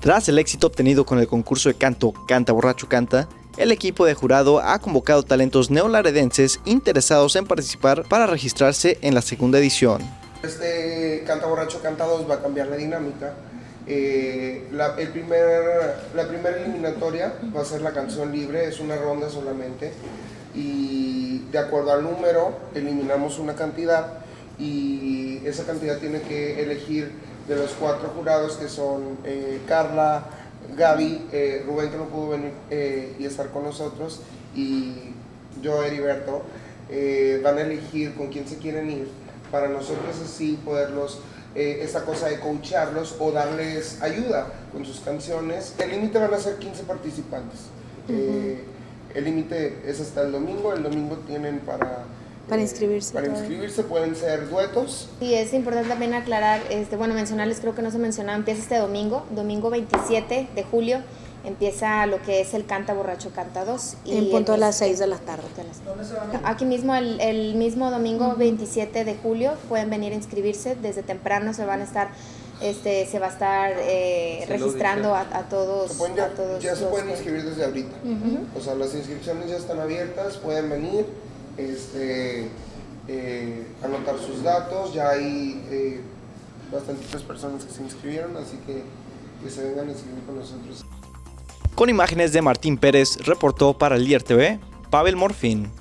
Tras el éxito obtenido con el concurso de canto Canta Borracho Canta, el equipo de jurado ha convocado talentos neolaredenses interesados en participar para registrarse en la segunda edición. Este Canta Borracho Canta 2 va a cambiar la dinámica. La primera eliminatoria va a ser la canción libre, es una ronda solamente, y de acuerdo al número eliminamos una cantidad y esa cantidad tiene que elegir de los 4 jurados que son Carla, Gaby, Rubén, que no pudo venir y estar con nosotros, y yo, Heriberto, van a elegir con quién se quieren ir para nosotros así poderlos, esta cosa de coacharlos o darles ayuda con sus canciones. El límite van a ser 15 participantes. El límite es hasta el domingo tienen para inscribirse. Para inscribirse pueden ser duetos. Sí, es importante también aclarar, mencionarles, creo que no se mencionaba, empieza este domingo 27 de julio, empieza lo que es el Canta Borracho Canta 2. En punto a las 6 de la tarde. Aquí mismo, el mismo domingo 27 de julio, pueden venir a inscribirse, desde temprano se van a estar, se va a estar registrando a todos. Ya se pueden inscribir desde ahorita. O sea, las inscripciones ya están abiertas, pueden venir, anotar sus datos. Ya hay bastantes personas que se inscribieron, así que se vengan a inscribir con nosotros. Con imágenes de Martín Pérez, reportó para el Líder TV, Pavel Morfín.